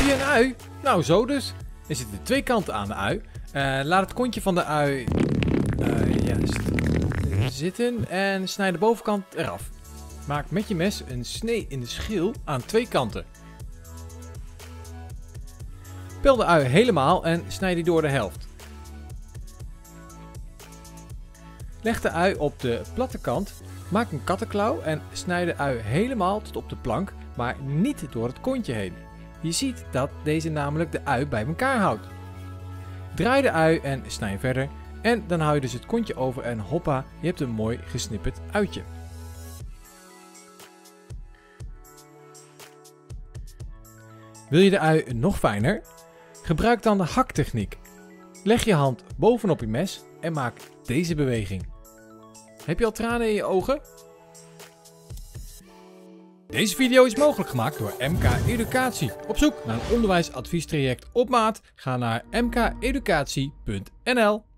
je een ui? Nou, zo dus. Er zitten twee kanten aan de ui. Laat het kontje van de ui zitten en snijd de bovenkant eraf. Maak met je mes een snee in de schil aan twee kanten. Pel de ui helemaal en snijd die door de helft. Leg de ui op de platte kant, maak een kattenklauw en snijd de ui helemaal tot op de plank, maar niet door het kontje heen. Je ziet dat deze namelijk de ui bij elkaar houdt. Draai de ui en snij verder en dan hou je dus het kontje over en hoppa, je hebt een mooi gesnipperd uitje. Wil je de ui nog fijner? Gebruik dan de haktechniek. Leg je hand bovenop je mes en maak deze beweging. Heb je al tranen in je ogen? Deze video is mogelijk gemaakt door MK Educatie. Op zoek naar een onderwijsadviestraject op maat? Ga naar mkeducatie.nl.